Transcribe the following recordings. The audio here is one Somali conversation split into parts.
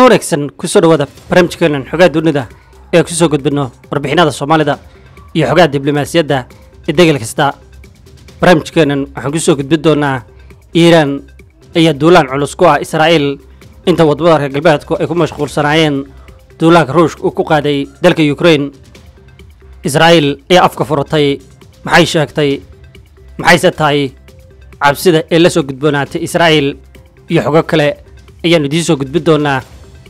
kulan wanaagsan ku soo dhawaada barnaamijkeenan xogaa dunida ee ku soo gudbino warbixinada Soomaalida iyo xogaa diblomaasiyadda ee degal kasta. barnaamijkeenan waxaan ku soo gudbin doonaa Iiraan ayaa duulaan culus ku ah Israa'iil inta wadamada reer galbeedku ay ku mashquulsanaayeen duulaanka Ruushka uu ku qaaday dalka Ukraine. Israa'iil ayaa afka furatay maxay sheegtay maxayse tahay cabsida ee la soo gudboonaatay Israa'iil iyo xogo kale ayaanu idiin soo gudbin doonaa.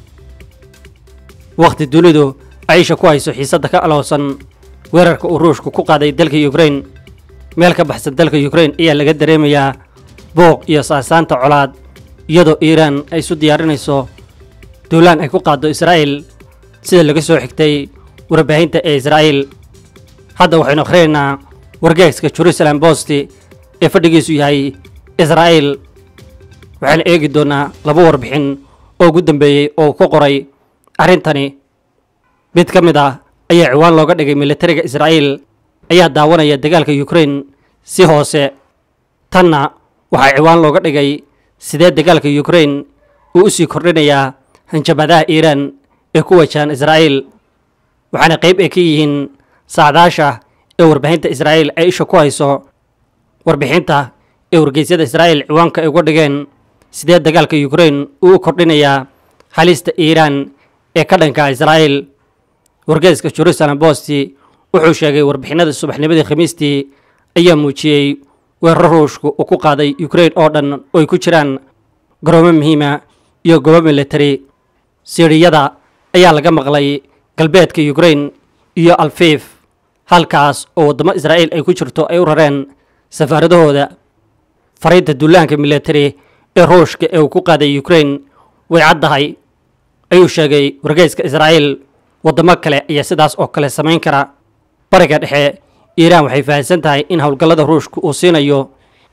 waqti dunidu Aisha ku hayso xiisadda ka aloosan weerarka uu Ruushku ku qaaday dalka Ukraine. meel ka baxsan dalka Ukraine ayaa laga dareemayaa booq iyo saasaanta colaad iyadoo Iiraan ay isu diyaarinayso duulaan ay ku qaado Israa'iil sida laga soo xigtay warbaahinta ee Israa'iil. hadda waxaynu akhriyeynaa wargeyska Jerusalem Post ee fadhigiisu yahay Israa'iil. waxaan eegi doonaa laba warbixin oo ugu dambeeyay oo ku qoray arrintani. mid ka mid ah ayaa ciwaan looga dhigay militariga Israa'iil ayaa daawanaya dagaalka Ukraine si hoose. tanna waxaa ciwaan looga dhigay sidee dagaalka Ukraine uu u sii kordhinayaa hanjabadaha Iiraan ee ku wajahan Israa'iil. waxaana qayb ay ka yihiin saadaasha ee warbaahinta Israa'iil ay isha ku hayso warbixinta ee wargeysyada Israa'iil ciwaanka ay uga dhigeen sidee dagaalka Ukraine uu u kordhinayaa halista Iiraan ee ka dhanka Israa'iil. wargeyska Jerusalem Post wuxuu sheegay warbixinada subaxnimadii Khamiistii ayaa muujiyay weerar Ruushku uu ku qaaday Ukraine oo dhan oo ay ku jiraan garoomo muhiima iyo goobo military. siiriyada ayaa laga maqlay galbeedka Ukraine iyo Lviv, halkaas oo wadamo Israa'iil ay ku jirto ay u rareen safaaradahooda. fariinta duulaanka military ee Ruushka ee uu ku qaaday Ukraine way caddahay ayuu sheegay wargeyska Israa'iil. wadamo kale ayaa sidaas oo kale samayn kara. bariga dhexe Iiraan waxay fahamsan tahay in howlgallada Ruushka uu siinayo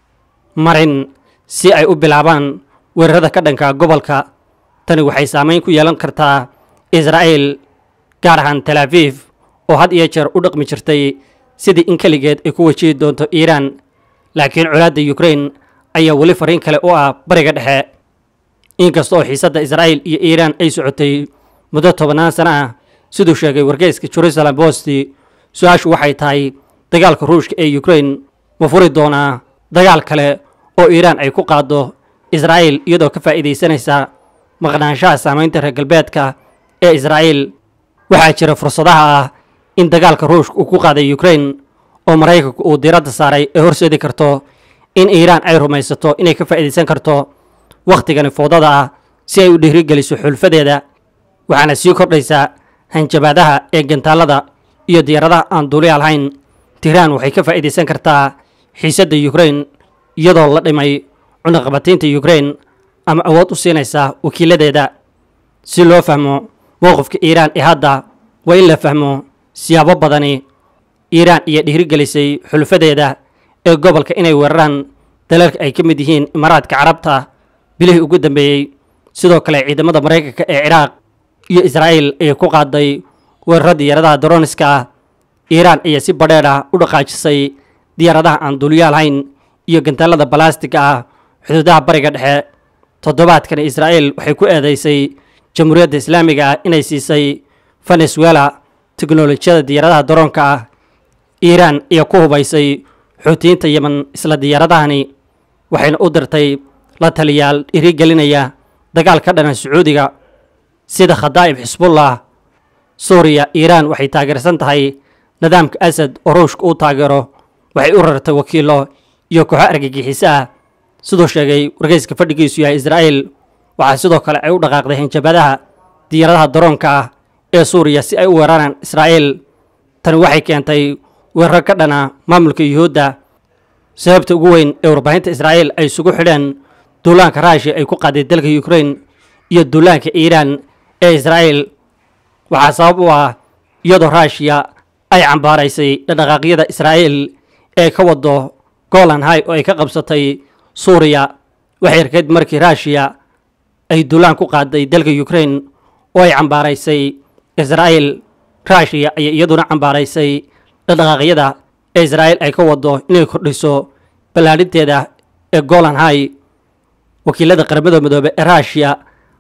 marin si ay u bilaabaan weerarada ka dhanka gobolka. tani waxay saameyn ku yeelan kartaa Israa'iil, gaar ahaan Tel Aviv oo had iyo jeer u dhaqmi jirtay sidii in kaligeed ay ku wajihi doonto Iiraan. laakiin colaadda Ukraine ayaa weli fariin kale u ah bariga dhexe. inkasta oo xiisadda Israa'iil iyo Iiraan ay socotay muddo 10 sano ah siduu sheegay wargeyska Jerusalem Post, su-aashu waxay tahay dagaalka Ruushka ee Ukraine ma furi doonaa dagaal kale oo Iiraan ay ku qaado Israa'iil iyadoo ka faa'iideysanaysa maqnaanshaha saameynta reer galbeedka ee Israa'iil. waxaa jira fursadaha ah in dagaalka Ruushka uu ku qaaday Ukraine oo Maraykanku uu diiradda saaray ay horseedi karto in Iiraan ay rumaysato inay ka faa'iideysan karto waqtigani foodada ah si ay u dhiirigeliso xulfadeeda. waxaana sii kordhaysa hanjabadaha ee gantaalada iyo diyaaradaha aan duuliyaal lahayn. Tehran waxay ka faa'iideysan kartaa xiisadda Ukraine iyadoo la dhimay cunaqabataynta Ukraine ama awood u siinaysa wakiiladeeda. si loo fahmo mowqifka Iiraan ee hadda waa in la fahmo siyaabo badani. Iiraan iyo dhiirigelisay xulfadeeda ee gobolka inay weeraraan dalalka ay ka mid yihiin Imaaraadka Carabta bilihii ugu dambeeyay. sidoo kale ciidamada Maraykanka ee Ciraaq iyo Israa'iil ay ku qaaday weerar diyaaradaha droniska ah. Iiraan ayaa si badheer ah u dhaqaajisay diyaaradaha aan duuliyaal lahayn iyo gantaalada balaastigga ah xuduudaha bariga dhexe. toddobaadkan Israa'iil waxay ku eedeysay Jamhuuriyadda Islaamiga ah inay siisay Venezuela tiknoolajiyada diyaaradaha droonka ah. Iiraan ayaa ku hubaysay Xuutiyiinta Yemen isla diyaaradahani, waxayna u dirtay la taliyaal dhiirigelinaya dagaal ka dhana Sacuudiga sida Khadaa'ib Xisbullah. Suuriya Iiraan waxay taageersan tahay nidaamka Asad oo Ruushka uu taageero. waxay u rartay wakiilo iyo kooxo argagixiso ah sidoo sheegay wargeyska fadhigiisu yahay Israa'iil. waxaa sidoo kale ay u dhaqaaqday hanjabadaha diyaaradaha droonka ah ee Suuriya si ay u weeraraan Israa'iil. tani waxay keentay weerar ka dhana maamulka Yuhuudda. sababta ugu weyn ee warbaahinta Israa'iil ay isugu xidheen duulaanka Ruushka ay ku qaaday dalka Ukraine iyo duulaanka Iiraan ee Israa'iil waxaa sabab u ah iyadoo Ruushka ay cambaaraysay dhaqdhaqaaqyada Israa'iil ee ka wado Golan High oo ay ka qabsatay Suuriya. waxay arkeen markii Ruushka ay duulaan ku qaaday dalka Ukraine oo ay cambaaraysay Israa'iil. Ruushka ayaa iyaduna cambaaraysay dhaqdhaqaaqyada ee Israa'iil ay ka wado inay kordhiso ballaarinteeda ee Golan High. wakiilada qaramada midoobay ee Ruushka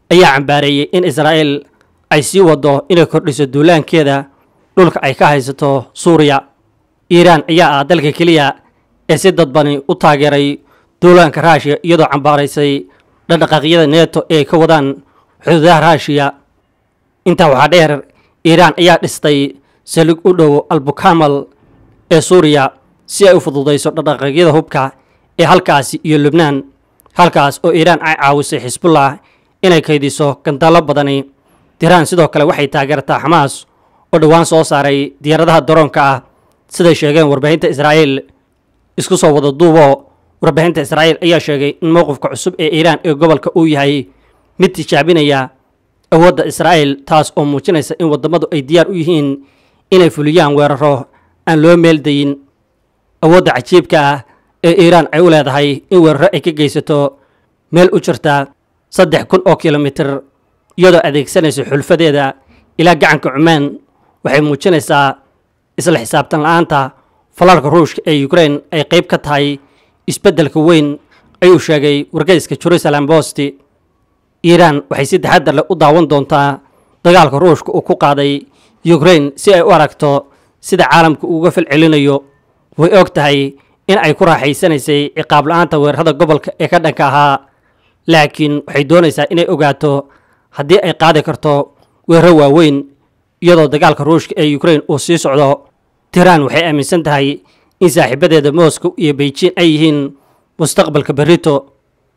ayaa cambaareeyey in Israa'iil ay sii wado inay kordhiso duulaankeeda dhulka ay ka haysato Suuriya. Iiraan ayaa ah dalka keliya ee si dadbani u taageeray duulaanka Raashiya iyadoo cambaaraysay dhaqdhaqaaqyada NATO ee ka wadaan xuduudaha Raashiya. Intaa waxaa dheer, Iiraan ayaa dhistay saldhig u dhow Al-Bukamal ee Suuriya si ay u fududeyso dhaqdhaqaaqyada hubka ee halkaasi iyo Lubnaan, halkaas oo Iiraan ay caawisay Xisbullah inay kaydiso gantaalo badani. Tiraan sidoo kale waxay taageertaa Xamaas oo dhowaan soo saaray diyaaradaha daroonka ah siday sheegeen warbaahinta Israa'iil. Isku soo wada duubo, warbaahinta Israa'iil ayaa sheegay in mowqifka cusub ee Iiraan ee gobolka uu yahay mid tijaabinaya awoodda Israa'iil, taas oo muujinaysa in wadamadu ay diyaar u yihiin inay fuliyaan weeraro aan loo meeldayin. Awoodda cajiibka ah ee Iiraan ay u leedahay in weeraro ay ka geysato meel u jirta 3,000 oo kilomitir iyadoo adeegsanaysa xulfadeeda ilaa gacanka Cumaan waxay muujinaysaa isla xisaabtan la'aanta falalka Ruushka ee Ukraine ay qayb ka tahay isbeddelka weyn, ayuu sheegay wargeyska Jerusalem Post. Iiraan waxay si taxaddar leh u daawan doontaa dagaalka Ruushka uu ku qaaday Ukraine si ay u aragto sida caalamku uga falcelinayo. Way og tahay in ay ku raaxaysanaysay ciqaab la'aanta weerarada gobolka ee ka dhanka ahaa, laakiin waxay doonaysaa inay ogaato haddii ay qaadi karto weeraro waaweyn iyadoo dagaalka Ruushka ee Ukraine uu sii socdo. Tiraan waxay aaminsan tahay in saaxiibadeeda Moscow iyo Beijing ay yihiin mustaqbalka berrito.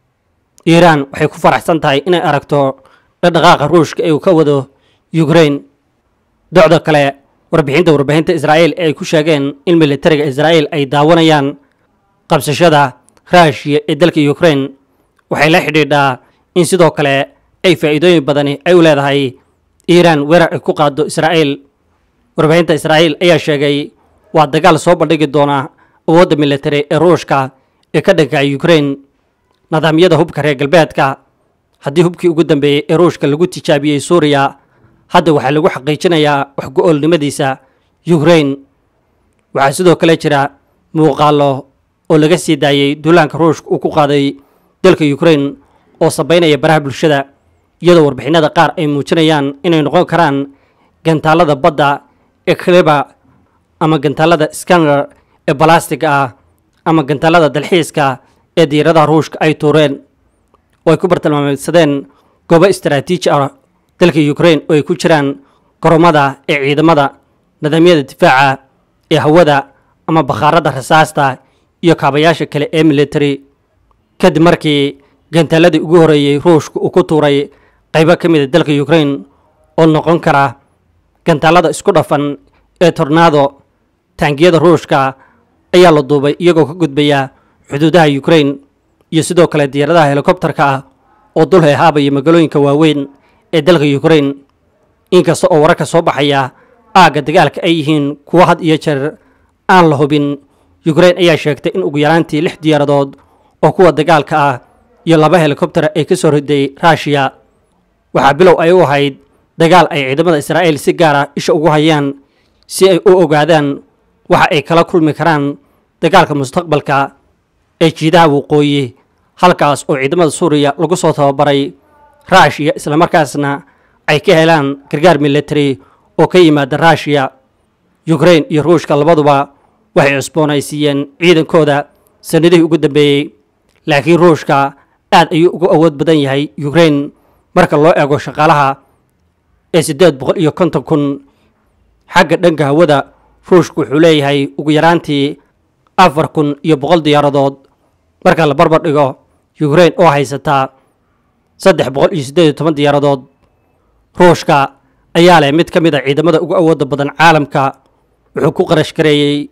Iiraan waxay ku faraxsan tahay inay aragto dhaqdhaqaaqa Ruushka ee uu ka wado Ukraine. Docdo kale, warbaahinta Israa'iil ay ku sheegeen in militariga Israa'iil ay daawanayaan qabsashada Raashiya ee dalka Ukraine waxay la xidhiidhaa in sidoo kale ay faa'iidooyin badani ay u leedahay Iiraan weerar ay ku qaado Israa'iil. Warbaahinta Israa'iil ayaa sheegay waa dagaal soo bandhigi doona awoodda militari ee Ruushka ee ka dhanka Ukraine. Nidaamyada hubka reer galbeedka, haddii hubkii ugu dambeeyay ee Ruushka lagu tijaabiyey Suuriya, hadda waxaa lagu xaqiijinayaa wax ku-oolnimadiisa Ukraine. Waxaa sidoo kale jira muuqaallo oo laga sii daayay duulaanka Ruushka uu ku qaaday dalka Ukraine oo sabaynaya baraha bulshada, iyadoo warbixinada qaar ay muujinayaan inay noqon karaan gantaalada badda ee Krypton ama gantaalada Iskander ee balaastig ah ama gantaalada dalxiiska ee diyaaradaha Ruushka ay tuureen oo ay ku bartilmaameedsadeen goobo istaraatiiji ah dalka Ukraine oo ay ku jiraan garoomada ee ciidamada, nidaamyada difaaca ee hawada ama bakhaarada rasaasta iyo kaabayaasha kale ee military. Kadib markii gantaaladii ugu horeeyay Ruushka uu ku tuuray qaybo ka mid ah dalka Ukraine oo noqon kara gantaalada isku dhafan ee Tornado, taangiyada Ruushka ayaa la duubay iyagoo ka gudbaya xuduudaha Ukraine iyo sidoo kale diyaaradaha helikobtarka ah oo dul heehaabaya magaalooyinka waaweyn ee dalka Ukraine. Inkasta oo wararka soo baxaya aagga dagaalka ay yihiin kuwo had iyo jeer aan la hubin, Ukraine ayaa sheegtay in ugu yaraantii 6 diyaaradood oo kuwa dagaalka ah iyo 2 helikobtar ay ka soo riday Raashiya. Waxaa bilow ay u ahayd dagaal ay ciidamada Israa'iil si gaar ah isha ugu hayaan si ay u ogaadaan waxa ay kala kulmi karaan dagaalka mustaqbalka ee jiidaha waqooyi, halkaas oo ciidamada Suuriya lagu soo tababaray Raashiya isla markaasna ay ka helaan gargaar military oo ka yimaada Raashiya. Ukraine iyo Ruushka labaduba waxay cusboonaysiiyeen ciidankooda sanadihii ugu dambeeyay, laakiin Ruushka aad ayuu uga awood badan yahay Ukraine marka loo eego shaqaalaha ee 850,000. Xagga dhanka hawada, Ruushku wuxuu leeyahay ugu yaraantii 4,100 diyaaradood marka la barbar dhigo Ukraine oo haysata 318 diyaaradood. Ruushka ayaa leh mid ka mid ah ciidamada ugu awoodda badan caalamka, wuxuu ku qarash gareeyay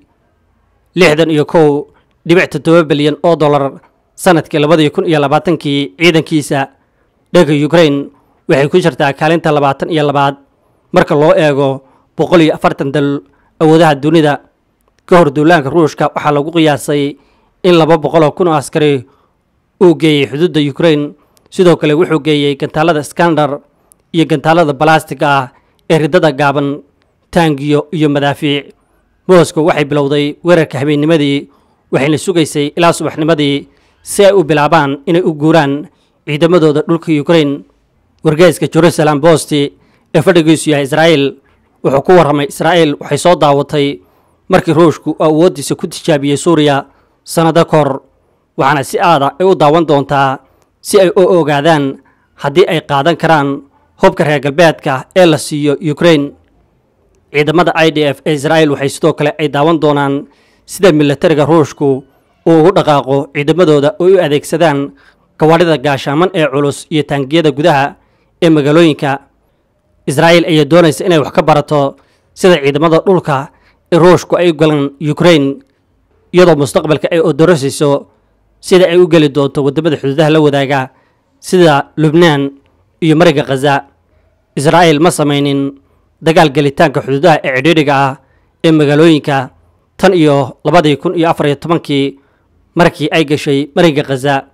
61.7 bilyan oo dollar sanadkii 2020 ciidankiisa. Dhanka Ukraine waxay ku jirtaa kaalinta 22 marka loo eego 140 dal awoodaha dunida. Ka hor duulaanka Ruushka waxaa lagu qiyaasay in 200,000 oo askari uu geeyay xuduudda Ukraine. Sidoo kale wuxuu geeyay gantaalada Iskander iyo gantaalada balaastig ah ee ridada gaaban, taangiyo iyo madaafiic. Moscow waxay bilowday weerarka habeennimadii waxayna sugaysay ilaa subaxnimadii si ay u bilaabaan inay u guuraan ciidamadooda dhulka Ukraine. wargeyska Jerusalem Post ee fadhigiisu yahay Israa'iil wuxuu ku warramay Israa'iil waxay soo daawatay markii Ruushku awoodiisa ku tijaabiyay Suuriya sanado kahor, waxaana si aad ah u daawan doontaa si ay u ogaadaan haddii ay qaadan karaan hubka reer galbeedka ee la siiyo Ukraine. ciidamada IDF ee Israa'iil waxay sidoo kale ay daawan doonaan sida militariga Ruushku uu ugu dhaqaaqo ciidamadooda oo u adeegsadaan gawaadhida gaashaaman ee culus iyo taangiyada gudaha ee magaalooyinka. Israa'iil ayaa doonaysa inay wax ka barato sida ciidamada dhulka ee Ruushku ay u galaan Ukraine, iyadoo mustaqbalka ay odorosayso sida ay u geli doonto wadamada xuduudaha la wadaaga sida Lubnaan iyo Mariga Gaza. Israa'iil ma samaynin dagaal gelitaanka xuduudaha ee cidhiidhiga ah ee magaalooyinka tan iyo 2014 markii ay gashay Mariga Gaza.